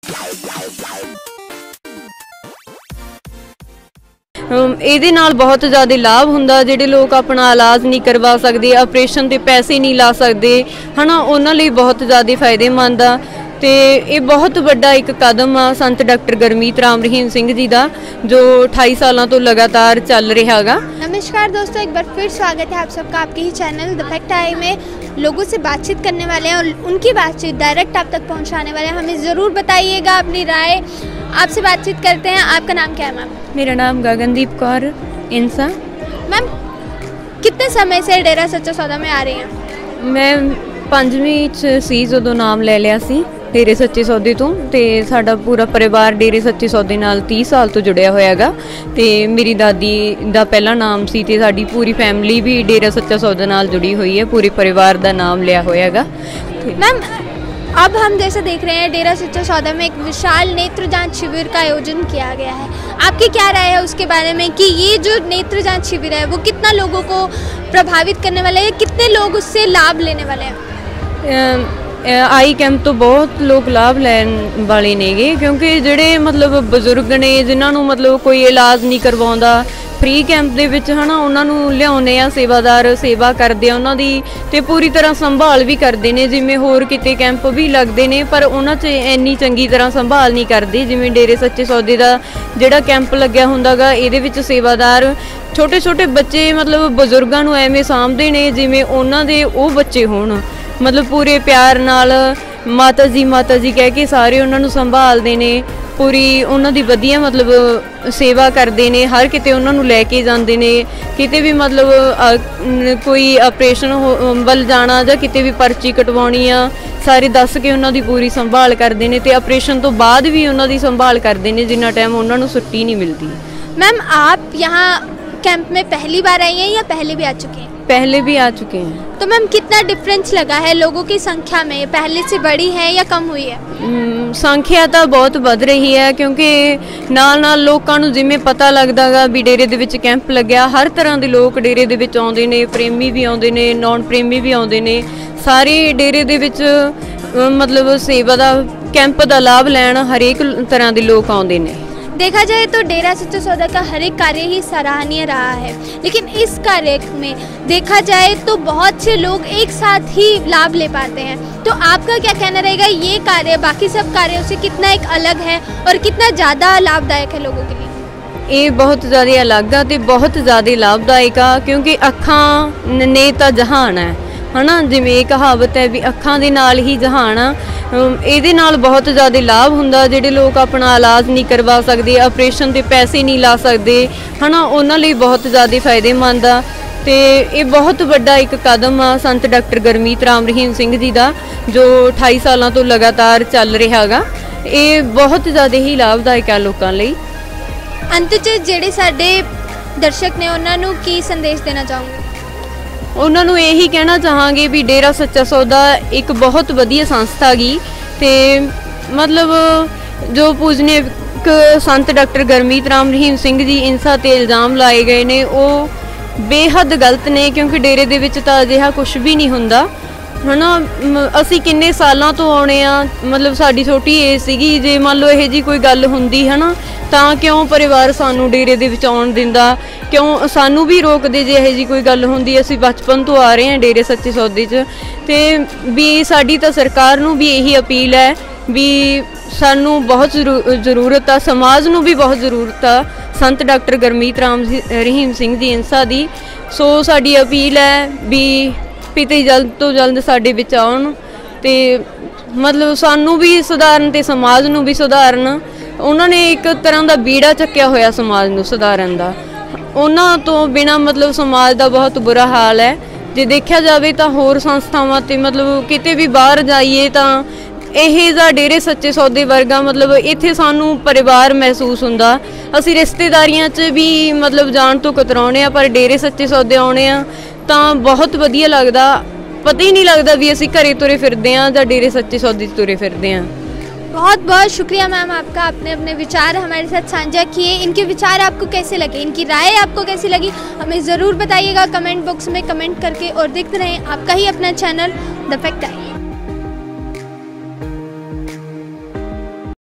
ਇਹਦੇ ਨਾਲ ਬਹੁਤ ਜ਼ਿਆਦਾ ਲਾਭ ਹੁੰਦਾ। ਜਿਹੜੇ ਲੋਕ ਆਪਣਾ ਇਲਾਜ ਨਹੀਂ ਕਰਵਾ ਸਕਦੇ, ਆਪਰੇਸ਼ਨ ਦੇ ਪੈਸੇ ਨਹੀਂ ਲਾ ਸਕਦੇ ਹੈ ਨਾ, ਉਹਨਾਂ ਲਈ ਬਹੁਤ ਜ਼ਿਆਦਾ ਫਾਇਦੇਮੰਦ ਆ। ਤੇ ਇਹ बहुत बड़ा एक कदम आ संत डॉक्टर गुरमीत राम रहीम सिंह जी का, जो 28 सालों तो लगातार चल रहा है। नमस्कार दोस्तों, एक बार फिर स्वागत है आप सबका आपके ही चैनल द फैक्ट आई में। लोगों से बातचीत करने वाले हैं और उनकी बातचीत डायरेक्ट आप तक पहुंचाने वाले हैं। हमें ज़रूर बताइएगा अपनी राय। आपसे बातचीत करते हैं। आपका नाम क्या है मैम? मेरा नाम गगनदीप कौर इंसा। मैम, कितने समय से डेरा सच्चा सौदा में आ रही हैं? मैं 5वीं च सी जदों नाम ले लिया सी डेरे सच्चे सौदे तो, ते साडा पूरा परिवार डेरे सच्चे सौदे नाल 30 साल तो जुड़िया होया गा। ते मेरी दादी दा पहला नाम सी ते साडी पूरी फैमिली भी डेरा सच्चा सौदा नाल जुड़ी हुई है, पूरे परिवार दा नाम लिया होया गा। मैम, अब हम जैसे देख रहे हैं डेरा सच्चा सौदा में एक विशाल नेत्र जांच शिविर का आयोजन किया गया है। आपकी क्या राय है उसके बारे में कि ये जो नेत्र जांच शिविर है वो कितना लोगों को प्रभावित करने वाला है, कितने लोग उससे लाभ लेने वाले हैं? आई कैंप तो बहुत लोग लाभ लैन वाले नेगे, क्योंकि जिहड़े मतलब बजुर्ग ने जिन्होंने मतलब कोई इलाज नहीं करवाउंदा, फ्री कैंप दे विच है ना उन्हां नूं लियाउने आ, सेवादार सेवा करदे आ उन्हां दी, ते पूरी तरह संभाल भी करदे ने। जिवें होर किते कैंप भी लगदे ने पर उन्हां च इन्नी चंगी तरह संभाल नहीं करदे जिवें डेरे सच्चे सौदे दा जिहड़ा कैंप लग्या हुंदा गा। इहदे विच सेवादार छोटे छोटे बच्चे मतलब बजुर्गां नूं एवें सामभदे ने जिवें उन्हां दे ओह बच्चे होण, मतलब पूरे प्यार नाल माता जी कह के सारे उन्होंने संभालते ने, पूरी उन्होंने वधिया मतलब सेवा करते हैं। हर किते उन्होंने लैके जाते हैं, किते भी मतलब कोई ऑपरेशन वल जाना या किते भी पर्ची कटवानी आ, सारे दस के उन्होंने पूरी संभाल करते हैं। तो ऑपरेशन तो बाद भी उन्होंने संभाल करते हैं जिन्ना टाइम उन्होंने छुट्टी नहीं मिलती। मैम, आप यहाँ कैंप में पहली बार आई हैं या पहले भी आ चुके हैं? पहले भी आ चुके हैं। तो मैम, कितना डिफरेंस लगा है लोगों की संख्या में? पहले से बढ़ी है या कम हुई है? संख्या तो बहुत बढ़ रही है, क्योंकि नाल नाल लोकां नूं जिवें पता लगदा गा भी डेरे दे विच कैंप लग्या, हर तरह के लोग डेरे दे विच आउंदे ने, प्रेमी भी आउंदे ने, नॉन प्रेमी भी आउंदे ने, सारे डेरे दे विच मतलब सेवा दा कैंप दा लाभ लैण हरेक तरह के लोग आउंदे ने। देखा जाए तो डेरा सच्चा सौदा का हर एक कार्य ही सराहनीय रहा है, लेकिन इस कार्य में देखा जाए तो बहुत से लोग एक साथ ही लाभ ले पाते हैं। तो आपका क्या कहना रहेगा, ये कार्य बाकी सब कार्यों से कितना एक अलग है और कितना ज़्यादा लाभदायक है लोगों के लिए? ये बहुत ज़्यादा अलग है, बहुत ज़्यादा लाभदायक आ, क्योंकि अखां ने तो जहान है ना, जिवें एक कहावत है भी अखां दे नाल ही जहान आ। ਇਹਦੇ ਨਾਲ बहुत ज़्यादा लाभ ਹੁੰਦਾ। ਜਿਹੜੇ लोग अपना इलाज नहीं करवा सकते, ऑपरेशन के पैसे नहीं ला सकते है ना, उन्हां लई बहुत ज़्यादा फायदेमंद आ। ते ये बहुत बड़ा एक कदम आ संत डॉक्टर गुरमीत राम रहीम सिंह जी का, जो 28 सालों तो लगातार चल रहा गा। ये बहुत ज़्यादा ही लाभदायक है लोगों लई। अंत च ਜਿਹੜੇ ਸਾਡੇ दर्शक ने उन्हां नूं की संदेश देना चाहूँगी? उन्होंने यही कहना चाहांगे भी डेरा सच्चा सौदा एक बहुत वधिया संस्था गी, ते मतलब जो पूजनीय संत डॉक्टर गुरमीत राम रहीम सिंह जी इंसा ते इल्ज़ाम लाए गए ने वो बेहद गलत ने, क्योंकि डेरे दे विच तां अजिहा कुछ भी नहीं हुंदा है ना। असी किन्ने सालों तो आने आ, मतलब साडी छोटी एज सीगी, जे मान लो यह जी कोई गल हुंदी है ना तां क्यों परिवार सानू डेरे दे विच आउण दिंदा, क्यों सानू भी रोकदे जे यह जी कोई गल हुंदी। असी बचपन तो आ रहे हैं डेरे सच्चे सौदे च, ते भी साडी तां सरकार नू भी यही अपील है भी सानू बहुत जरूरत आ, समाज नू भी बहुत जरूरत आ संत डॉक्टर गुरमीत राम रहीम सिंह जी इंसा दी। सो साडी अपील है भी पिते जल्द तो जल्द साडे विच आउण, ते मतलब सानू भी सुधारन ते समाज नू भी सुधारन। उन्होंने एक तरह का बीड़ा चक्या होया समाज नू सुधारन दा, उन्हां तो बिना मतलब समाज का बहुत बुरा हाल है। जे देखा जाए तो होर संस्थावां ते मतलब किते भी बाहर जाइए तो ਇਹ ਦਾ डेरे सच्चे सौदे वर्गा मतलब इत्थे सानू परिवार महसूस हुंदा। असी रिश्तेदारियां च भी मतलब जान तो कतराउने आ, पर डेरे सच्चे सौदे आउने आ तां बहुत वधिया लगदा। पता ही नहीं लगता भी असी घरे तुरे फिरदे आ जां डेरे सच्चे सौदे तुरे फिरदे आ। बहुत बहुत शुक्रिया मैम आपका, आपने अपने विचार हमारे साथ साझा किए। इनके विचार आपको कैसे लगे, इनकी राय आपको कैसी लगी, हमें ज़रूर बताइएगा कमेंट बॉक्स में कमेंट करके। और देखते रहें आपका ही अपना चैनल द फैक्ट आई।